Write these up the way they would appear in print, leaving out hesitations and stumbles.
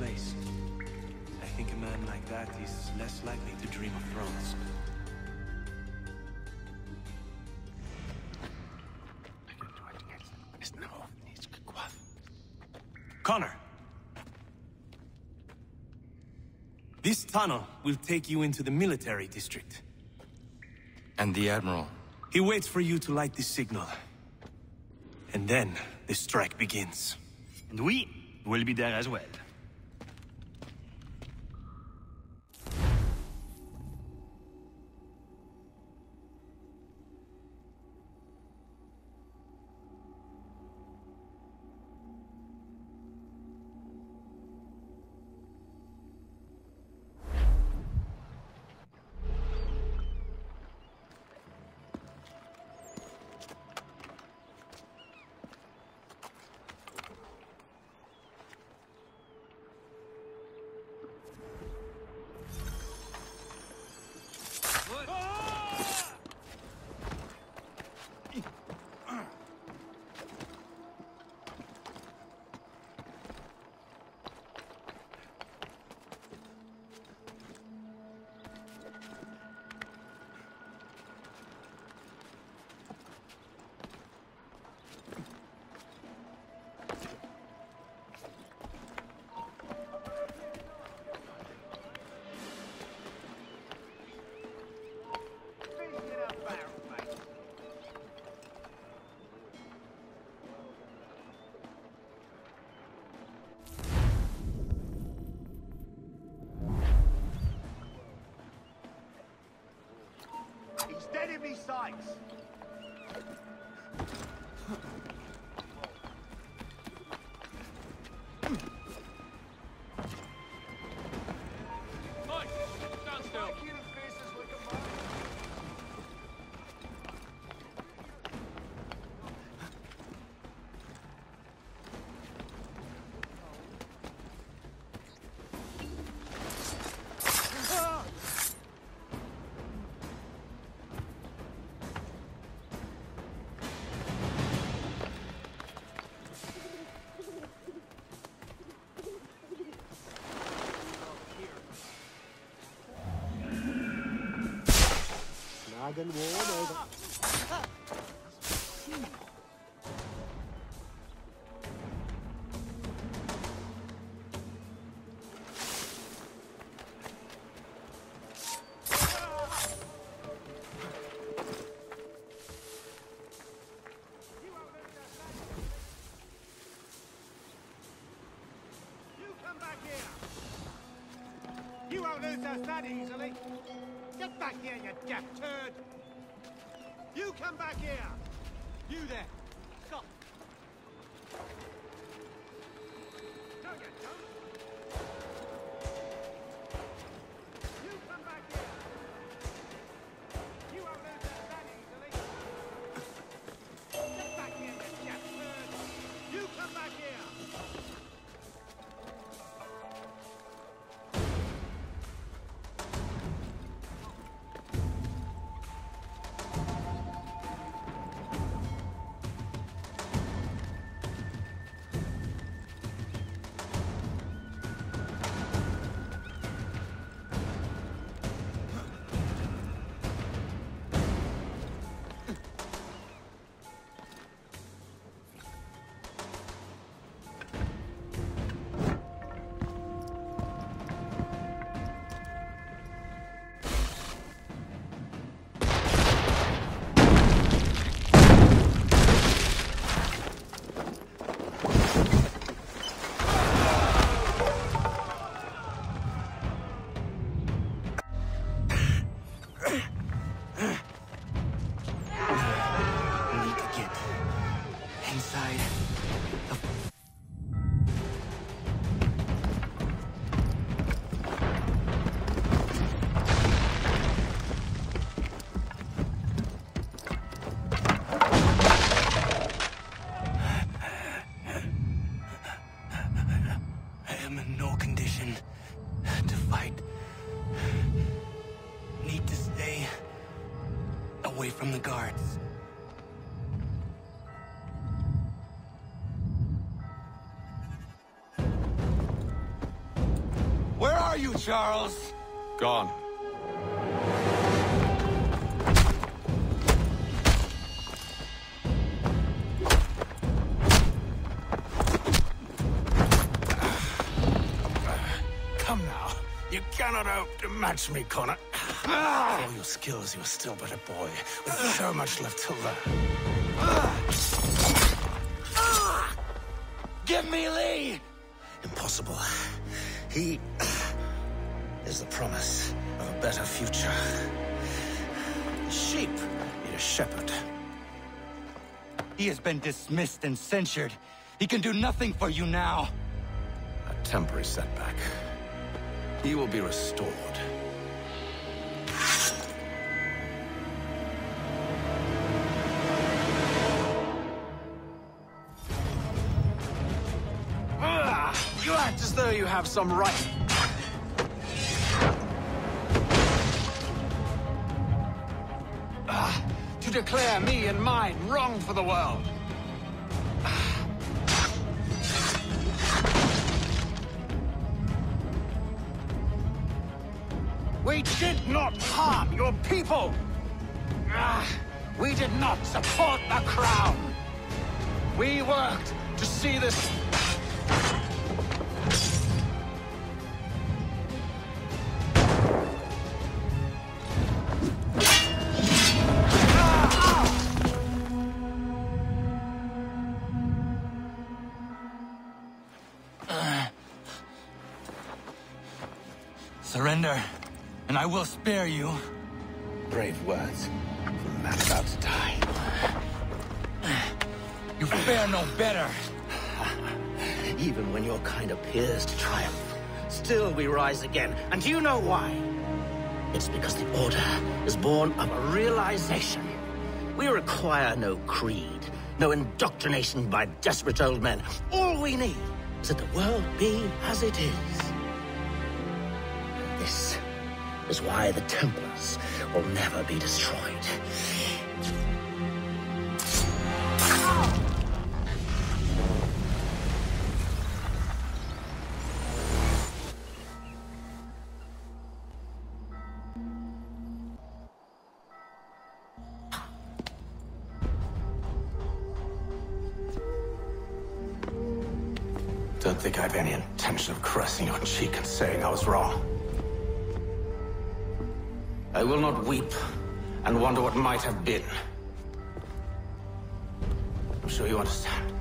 place. I think a man like that is less likely to dream of thrones. Connor! This tunnel will take you into the military district. And the Admiral? He waits for you to light the signal. And then the strike begins. And we will be there as well. Enemy sights! Mike, stand still. Dragon War over. You won't lose us that easily. Get back here, you deaf turd! You come back here! You there! Stop! No, you don't! You come back here! You won't lose us that easily! Get back here, you deaf turd! You come back here! Away from the guards. are you, Charles? Gone. Come now. You cannot outmatch me, Connor. For all your skills, you're still but a boy, with so much left to learn. Give me Lee! Impossible. He is the promise of a better future. The sheep need a shepherd. He has been dismissed and censured. He can do nothing for you now. A temporary setback. He will be restored. You act as though you have some right. To declare me and mine wrong for the world. We did not harm your people. We did not support the crown. We worked to see this. Surrender, and I will spare you. Brave words from a man about to die. You fare no better. Even when your kind appears to triumph, still we rise again. And do you know why? It's because the Order is born of a realization. We require no creed, no indoctrination by desperate old men. All we need is that the world be as it is. This is why the Templars will never be destroyed. Don't think I've any intention of caressing your cheek and saying I was wrong. I will not weep and wonder what might have been. I'm sure you understand.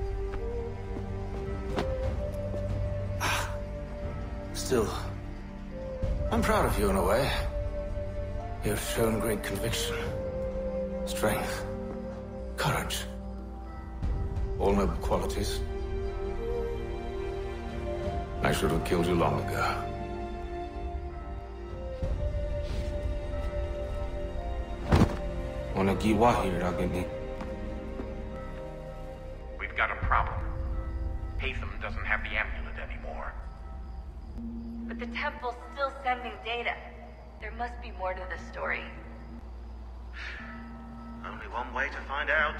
Still, I'm proud of you in a way. You have shown great conviction, strength, courage. All noble qualities. I should have killed you long ago. We've got a problem. Hatham doesn't have the amulet anymore. But the temple's still sending data. There must be more to the story. Only one way to find out.